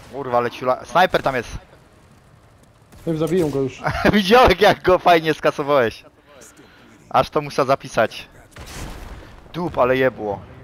Kurwa, leciula. Snajper tam jest. Nie wiem, zabiję go już. Widziałem jak go fajnie skasowałeś. Aż to muszę zapisać. Dup, ale jebło.